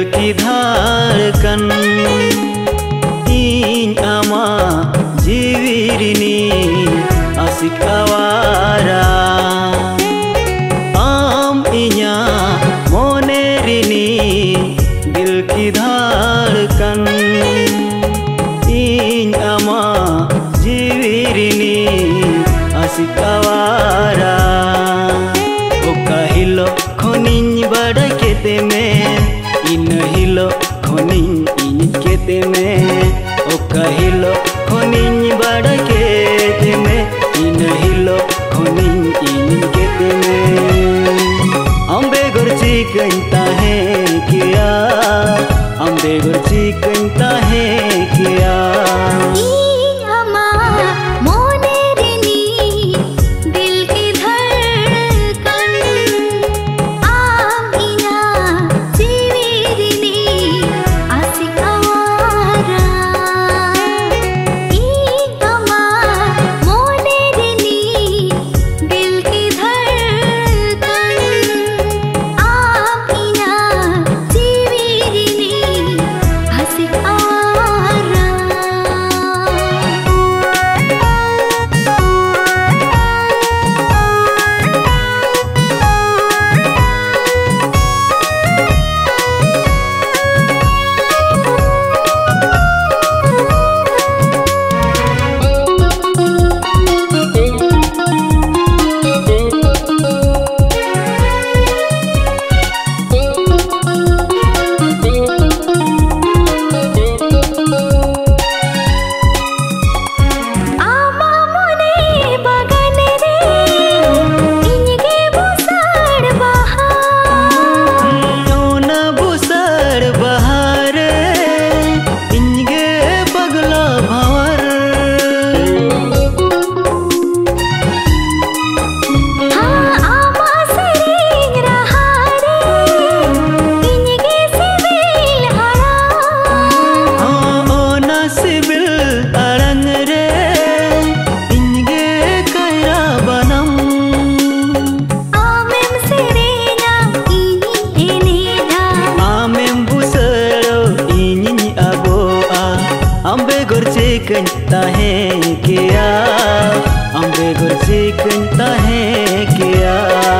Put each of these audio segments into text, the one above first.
की धड़कन इन आमा जीविरिनी आशिक आवारा आम इन्या मोने रिनी दिल की धड़कन इन आमा जीविरिनी आशिक आवारा ओका हिलो खोनिन बड़ा केते में इन हिलो खोनिन इन केते में ओका हिलो खोनिन बड़ा केते में इन हिलो खोनिन इन केते में अम्बे गुरची कहता है किया अम्बे गुरची कहता है किया कहता है किया अम्बे गुरची कहता है किया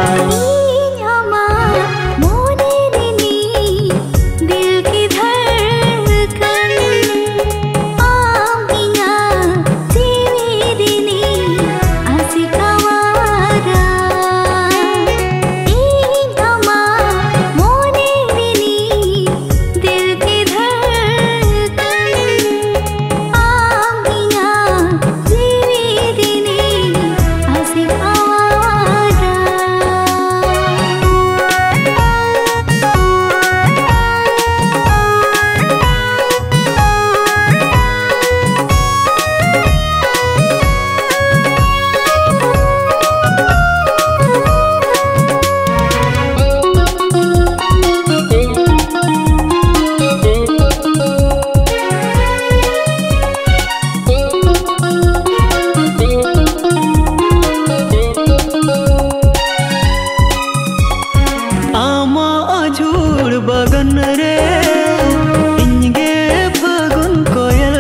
बगन रे इंगे फगुन कोयल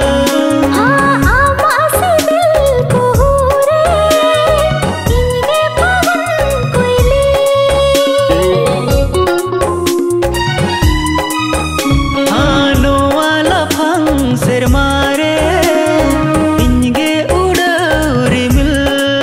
आमा से दिल को रे इंगे फगुन कोयली हानो वाला फंग सिर मारे इंगे उड़ाउरी मिल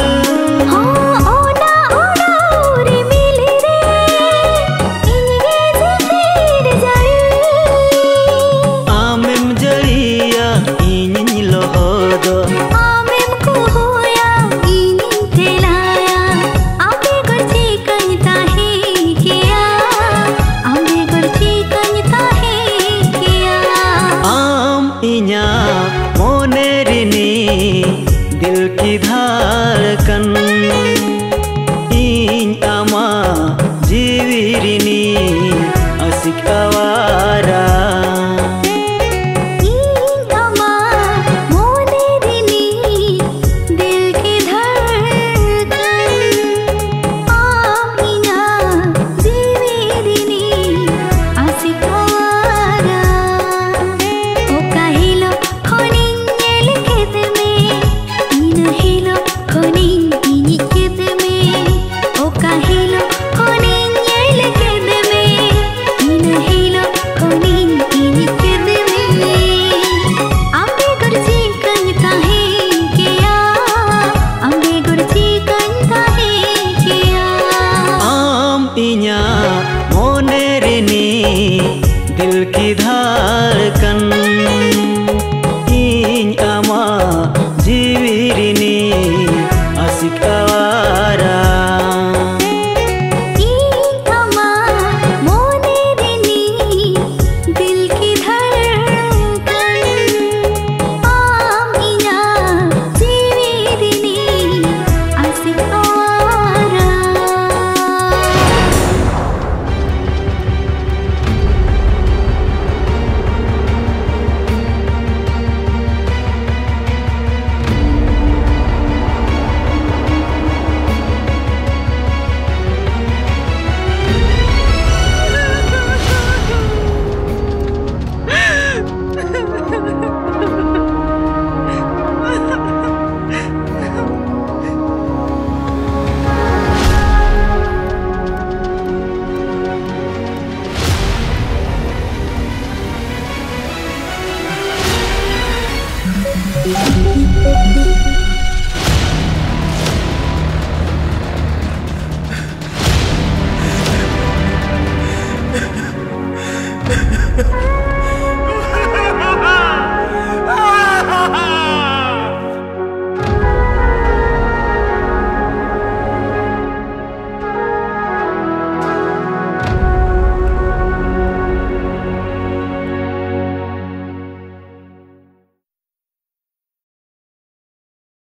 मोने रिनी दिल की धड़कन इन आमा जीविरिनी आशिक आवारा मोने रिनी दिल की धड़कन आमिना जीविरिनी आशिक आवारा।